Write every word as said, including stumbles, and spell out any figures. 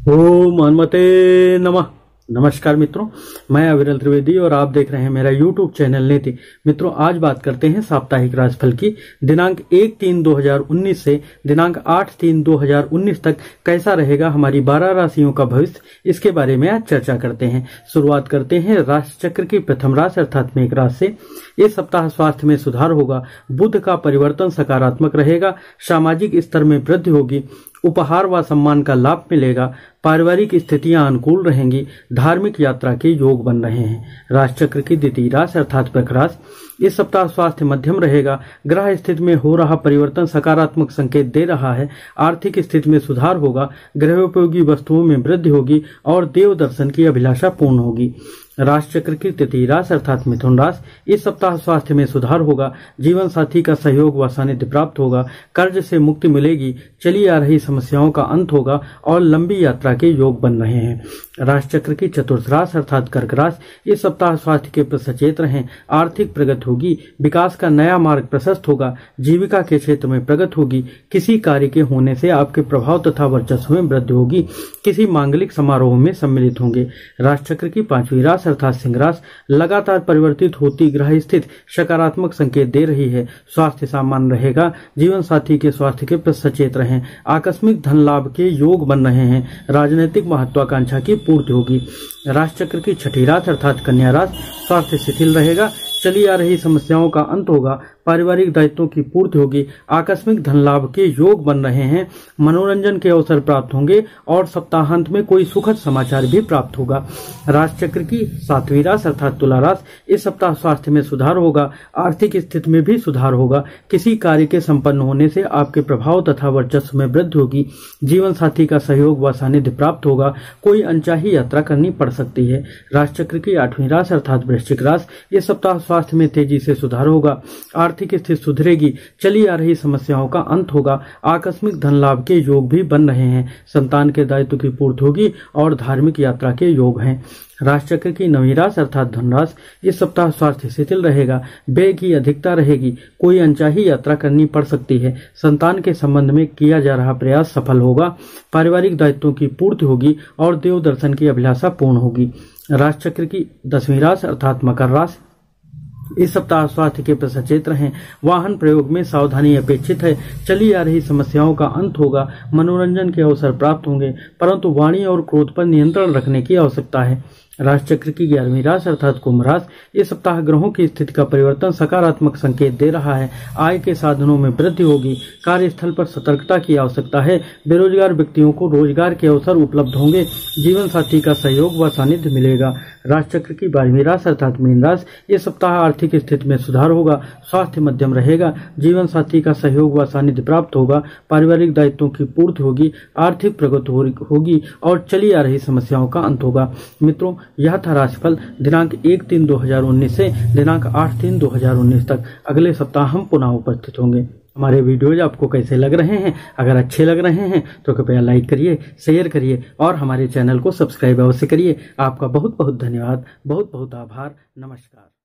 ओम हनुमते नमः। नमस्कार मित्रों, मैं अविरल त्रिवेदी और आप देख रहे हैं मेरा यूट्यूब चैनल नीति। मित्रों, आज बात करते हैं साप्ताहिक राशिफल की। दिनांक एक तीन दो हजार उन्नीस से दिनांक आठ तीन दो हजार उन्नीस तक कैसा रहेगा हमारी बारह राशियों का भविष्य, इसके बारे में आज चर्चा करते हैं। शुरुआत करते हैं राशि चक्र की प्रथम राशि अर्थात मेष राशि से। इस सप्ताह स्वास्थ्य में सुधार होगा, बुध का परिवर्तन सकारात्मक रहेगा, सामाजिक स्तर में वृद्धि होगी, उपहार व सम्मान का लाभ मिलेगा, पारिवारिक स्थितियां अनुकूल रहेंगी, धार्मिक यात्रा के योग बन रहे हैं। राशि चक्र की द्वितीय राशि अर्थात वृश्चिक राशि। इस सप्ताह स्वास्थ्य मध्यम रहेगा, ग्रह स्थिति में हो रहा परिवर्तन सकारात्मक संकेत दे रहा है, आर्थिक स्थिति में सुधार होगा, गृहोपयोगी वस्तुओं में वृद्धि होगी और देव दर्शन की अभिलाषा पूर्ण होगी। राशि चक्र की तृतीय राशि अर्थात मिथुन राशि। इस सप्ताह स्वास्थ्य में सुधार होगा, जीवन साथी का सहयोग व सानिध्य प्राप्त होगा, कर्ज से मुक्ति मिलेगी, चली आ रही समस्याओं का अंत होगा और लंबी यात्रा के योग बन रहे हैं। राशि चक्र की चतुर्थ राशि अर्थात कर्क राशि। इस सप्ताह स्वास्थ्य के प्रति सचेत रहें, आर्थिक प्रगति होगी, विकास का नया मार्ग प्रशस्त होगा, जीविका के क्षेत्र में प्रगति होगी, किसी कार्य के होने से आपके प्रभाव तथा वर्चस्व में वृद्धि होगी, किसी मांगलिक समारोह में सम्मिलित होंगे। राशि चक्र की पांचवी राशि अर्थात सिंह राशि। लगातार परिवर्तित होती ग्रह स्थिति सकारात्मक संकेत दे रही है, स्वास्थ्य सामान्य रहेगा, जीवन साथी के स्वास्थ्य के प्रति सचेत रहें, आकस्मिक धन लाभ के योग बन रहे हैं, राजनीतिक महत्वाकांक्षा की पूर्ति होगी। राशि चक्र की छठी राशि अर्थात कन्या राशि। स्वास्थ्य शिथिल रहेगा, चली आ रही समस्याओं का अंत होगा, पारिवारिक दायित्वों की पूर्ति होगी, आकस्मिक धन लाभ के योग बन रहे हैं, मनोरंजन के अवसर प्राप्त होंगे और सप्ताहांत में कोई सुखद समाचार भी प्राप्त होगा। राशि चक्र की सातवीं राशि अर्थात तुला राशि। इस सप्ताह स्वास्थ्य में सुधार होगा, आर्थिक स्थिति में भी सुधार होगा, किसी कार्य के संपन्न होने से आपके प्रभाव तथा वर्चस्व में वृद्धि होगी, जीवन साथी का सहयोग व सानिध्य प्राप्त होगा, कोई अनचाही यात्रा करनी पड़ सकती है। राशि चक्र की आठवीं राशि अर्थात वृश्चिक राशि। इस सप्ताह स्वास्थ्य में तेजी से सुधार होगा, आर्थिक स्थिति सुधरेगी, चली आ रही समस्याओं का अंत होगा, आकस्मिक धन लाभ के योग भी बन रहे हैं, संतान के दायित्व की पूर्ति होगी और धार्मिक यात्रा के योग हैं। राशि चक्र की नवीं राशि अर्थात धन राशि। इस सप्ताह स्वास्थ्य शिथिल रहेगा, व्यय की अधिकता रहेगी, कोई अनचाही यात्रा करनी पड़ सकती है, संतान के संबंध में किया जा रहा प्रयास सफल होगा, पारिवारिक दायित्वों की पूर्ति होगी और देव दर्शन की अभिलाषा पूर्ण होगी। राशि चक्र की दसवीं राशि अर्थात मकर राशि। इस सप्ताह स्वास्थ्य के प्रति सचेत रहें, वाहन प्रयोग में सावधानी अपेक्षित है, चली आ रही समस्याओं का अंत होगा, मनोरंजन के अवसर प्राप्त होंगे, परंतु वाणी और क्रोध पर नियंत्रण रखने की आवश्यकता है। राशि चक्र की ग्यारहवीं राशि अर्थात कुंभ राशि। इस सप्ताह ग्रहों की स्थिति का परिवर्तन सकारात्मक संकेत दे रहा है, आय के साधनों में वृद्धि होगी, कार्यस्थल पर सतर्कता की आवश्यकता है, बेरोजगार व्यक्तियों को रोजगार के अवसर उपलब्ध होंगे, जीवन साथी का सहयोग व सानिध्य मिलेगा। राशि चक्र की बारहवीं राशि अर्थात मीन राशि। इस सप्ताह आर्थिक स्थिति में सुधार होगा, स्वास्थ्य मध्यम रहेगा, जीवन साथी का सहयोग व सानिध्य प्राप्त होगा, पारिवारिक दायित्वों की पूर्ति होगी, आर्थिक प्रगति होगी और चली आ रही समस्याओं का अंत होगा। मित्रों, यह था राशिफल दिनांक एक तीन दो हजार उन्नीस से दिनांक आठ तीन दो हजार उन्नीस तक। अगले सप्ताह हम पुनः उपस्थित होंगे। हमारे वीडियोज आपको कैसे लग रहे हैं? अगर अच्छे लग रहे हैं तो कृपया लाइक करिए, शेयर करिए और हमारे चैनल को सब्सक्राइब अवश्य करिए। आपका बहुत बहुत धन्यवाद, बहुत बहुत आभार। नमस्कार।